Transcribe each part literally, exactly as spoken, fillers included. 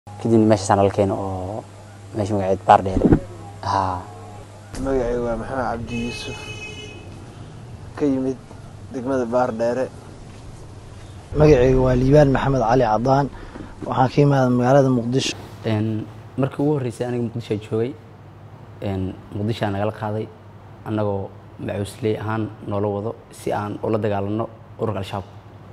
كدي ماشي سنة الكين أو ماشي مقعد باردير ها مقعي ومحمد عبد يوسف كيمد دقمة باردير مقعي وليبان محمد علي عضان وحاكيم هذا مقالة مقدش إن مركو الرئيس أنا مقدش أجوي إن مقدش أنا قال قاضي أنا جو معوسلي هان نولو وضو سي أن ولا دقالنا ورقل شاب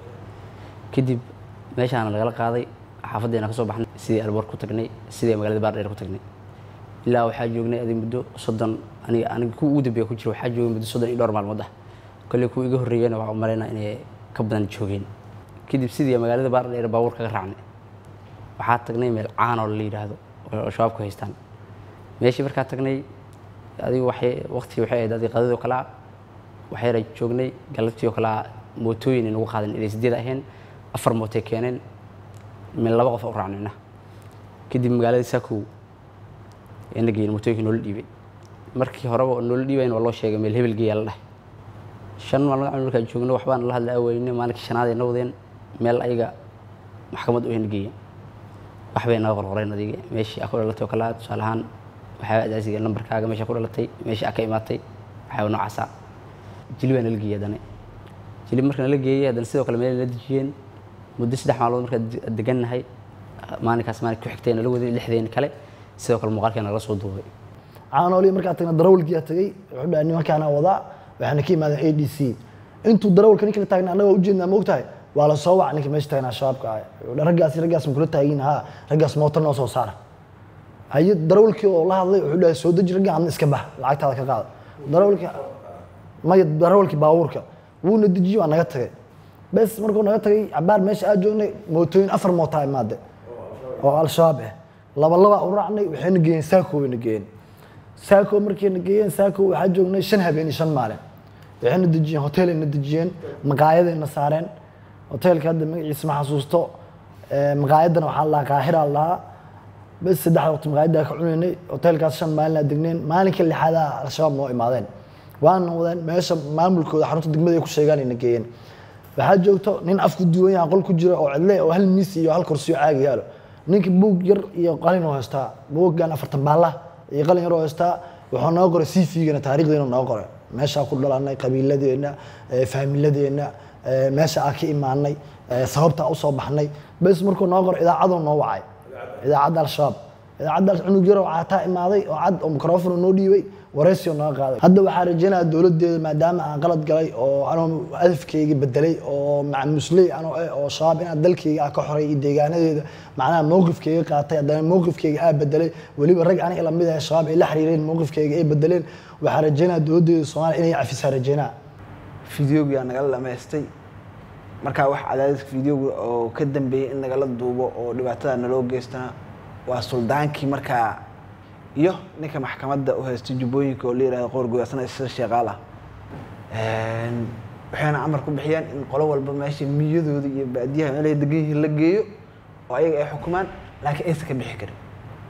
كدي ماشي أنا قال قاضي حافظي أنا كسب بحنا سيدي البر كتجني سيدي مقالة باردير كتجني إلا وحاج يجني أدي مدو صدّن أنا أنا كو ود بيا كوجر وحاج يجني مدو صدّن إدار مع المده كل كو يجه الرجال وعمرنا إني كبدنا نشوفين كده بسيدي مقالة باردير باور كغرعني waxaa tagnay meel caan oo la yiraahdo oo shabaabku haystaan meeshii markaa tagnay adigu waxay waqti waxay ahayd adiga qadada kala waxay ra joognay galabtii kala mootooyin inagu qaadan ilaa sideed aheen afar mooto keeneen meel laba qof oo raacnayna kadib magaalada Saku inna geeyay mootooyinka noo dhiibay markii horeba noo dhiibayn waa loo sheegay meel hebel geeyay la shan maalmood markaa joognay waxbaan la hadlaa weynay maalinka shanaad ay noqdeen meel ayaga maxkamad u hingeeyay waxbay naga qorqoreen adiga meeshii aku dhalatay kala tusaalahan waxa aadaasiga lambarkaaga meeshii ku dhalatay meeshii ka imaatay waxa nooc asa jilibaan la geeyay dana jilib markaan la geeyay hadan sidoo kale meel la dejiyeen muddo saddex maalmood markaa deganahay maalinkaas maalin ku xigtayna la waday lixdeen kale sidoo kale muuqaalkeena la soo duubay caanooli markaa tagna darawalkii tagay wuxuu dhahay nimankaana wada waxaana ka imaadeen A D C intuu darawalka ninka taagna anaga u jeednaa moogtahay waa la soo wacay ninka meesha taagna shabaabka ah ragaas ragaas ma kula taagin ha ragaas mootor noo soo saar hay darawalkii oo la hadlay wuxuu dhahay soo dajir gacan iska bax lacagtaada ka qaad darawalkii ma darawalkii baabuurka wuu na dijiyo naga tagay bas markuu naga tagay abaar meesha aad joognay mootooyin afar mooto ay maade oo al-shabaab ah laba laba u raacnay waxayna geeyeen Saako wayna geeyeen Saako markayna geeyeen Saako waxa joognay shan habeen shan maalin waxayna dejiyeen hotel ayna dejiyeen maqaayadayna saareen hotelka hadda magaciisa ma xasuusto ee maqaayadana waxa la qaahira Allah bas saddex waqti maqaayada ka cunaynay hotelkaas shan maalin degneen maalinka lixaad al-shabaab noo imaadeen waana wadaan meesha maamulkooda xarunta degmada ay ku sheegaan inay geeyeen waxa joogto nin afku duwan yahay qol ku jira oo cidle oo hal miis iyo hal kursi oo caag yaalo ninka buug yar iyo qalin oo haysta buuggan afartan baala iyo qalin yar oo haysta wuxuu noo qoray C V-gana taariikhdeena noo qoray meesha ku dhalanay qabiiladeena faamiladeena meesha aan ka imaanay sababta u soo baxnay bas markuu noo qoray idaacadu noo wacay idaacada al-shabaab idaacada cunug yar oo caata imaaday oo cad oo microphone noo dhiibay wareysi noo qaaday hadda waxa rajaynayaa dawladeeda maadaama aan qalad galay oo aan hadafkayga bedelay oo macmuusley aan oo shabaab in dalkayga ka xoray deegaanadeeda macnaha mowqifkayga qaatay hadana mowqifkayga aa bedelay waliba rag aniga la mid ah shabaab ay la xiriireen mowqifkayga ay bedeleen waxa rajaynayaa dawladeeda Soomaaliya inay cafisay rajaynaa fiidiyoga naga lameystay marka wax cadaadis fiidiyowga oo ka dambeeyay in naga la duubo oo dhibaatada naloo geystana waa suldaankii markaa iyo ninka maxkamadda u haystay jubbooyinka oo leeyahay qoor go'aasana isla shaqaala een waxaana amar ku bixiyaan in qolo walba meesha miyadooda iyo baadiyaha meel ay degan yihiin la geeyo oo ayaga ay xukumaan laakiin aysan ka bixi karin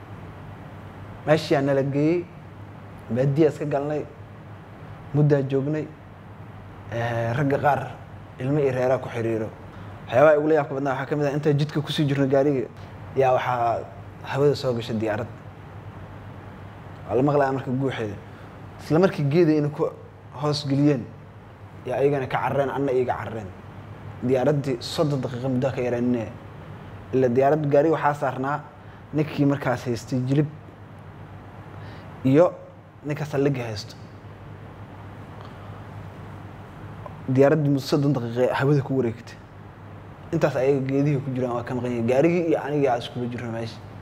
meeshii aan la geeyay baadiyaha iska galnay muddo joognay ee ragga qaar ilmo iyo reera ku xiriiro waxyaabaha ugu leeyahay badnaa waxa kamid ah inta jidka ku sii jirno gaariga yaa waxa hawada soo gashay diyaarad wala maqlaa marka guuxeeda isla markii geeday in ku hoos galiyeen yaa ayagana ka carreen anna iyaga carreen diyaaradii soddon daqiiqo muddo ka yareynay ila diyaarad gaari waxa saarnaa ninkii markaas haystay jilib iyo ninka saldhig haysto diyaaradii soddon daqiiqo hawada ku wareegtay intaas ayaga geedihii ku jiraan waa ka maqan gaarigii iyo aniga isku jirno meesha